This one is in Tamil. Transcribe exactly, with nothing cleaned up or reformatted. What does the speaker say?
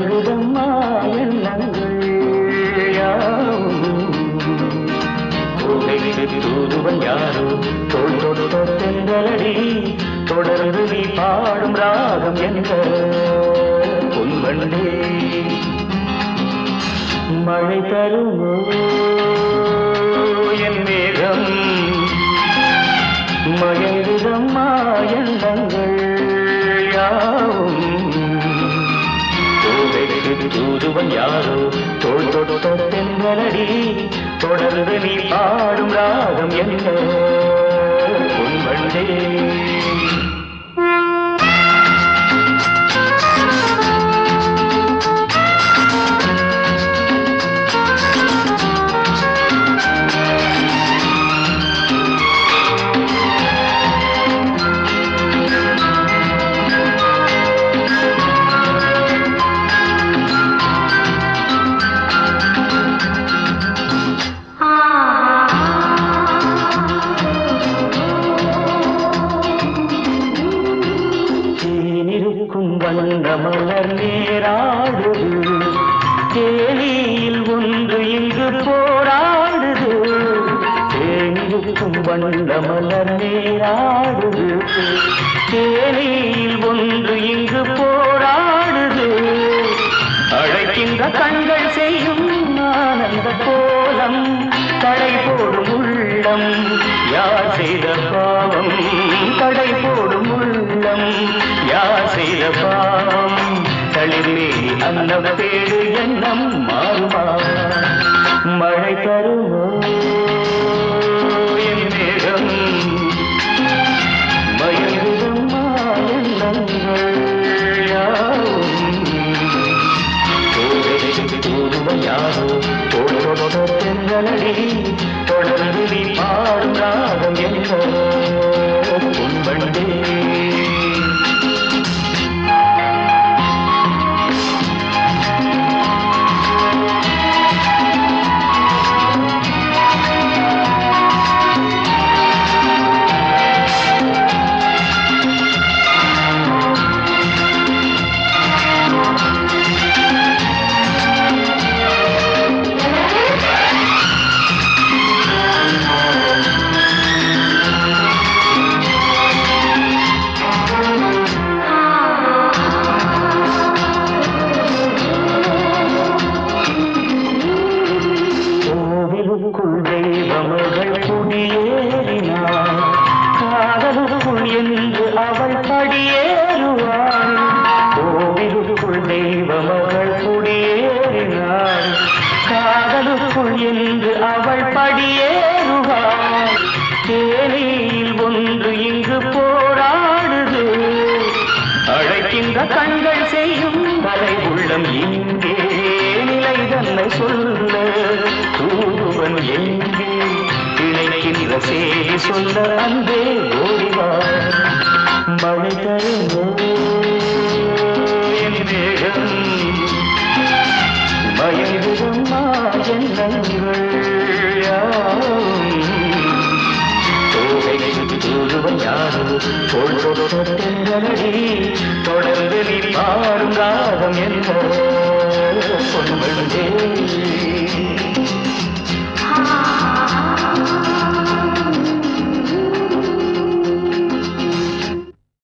மயங்குதம்மா எண்ணங்கள் தூதுவன் யாரோ தோல் தொட்ட தென்றலடி தொடர்ந்து நீ பாடும் ராகம் என்ற பொன்வண்டே மழை தருமோ என் மேகம் மயங்குதம்மா எண்ணங்கள் தூதுவன் யாரோ தோல் தொட்ட தென்றலடி தொடர்ந்து நீ பாடும் ராகம் என்ன பொன்வண்டே மலர் நேராடுது தேனியில் ஒன்று இங்கு போராடுது தேனிருக்கும் வண்ண மலர் நேராடுது தேனியில் ஒன்று இங்கு போராடுது அழைக்கின்ற கண்கள் செய்யும் ஆனந்த கோலம் தடை போடும் உள்ளம் யார் செய்த பாவம் தடை போடும் உள்ளம் யார் செய்த பாவம் தளிர்மே அன்னம் தேடு எண்ணம் மாறுமா மழை தருமோ என் மேகம் மயங்குதம்மா எண்ணங்கள் தூதுவன் யாரோ தோல் தென்றலடி தொடர்ந்து நீ பாடும் ராகம் என்ற பொன்வண்டே தெய்வமகள் குடியேறினாள் காதலுக்குள் என்று அவள் படியேறுவாள் கோவிலுக்குள் தெய்வமகள் குடியேறினாள் காதலுக்குள் என்று அவள் படியேறுவாள் தேனியில் ஒன்று இங்கு போராடுது அழைக்கின்ற கண்கள் செய்யும் தலை உள்ளம் இங்கே நிலை தன்னை சொல்ல தூதுவன் எங்கே இணைக்கின்ற செய்தி சொல்ல அன்பே ஓடிவார் மழை தருமோ என் மேகம் மயங்குதம்மா எண்ணங்கள் தூதுவன் யாரோ தோல் தொட்ட தென்றலடி தொடர்ந்து நீ பாடும் ராகம் என்ற பொன்வண்டே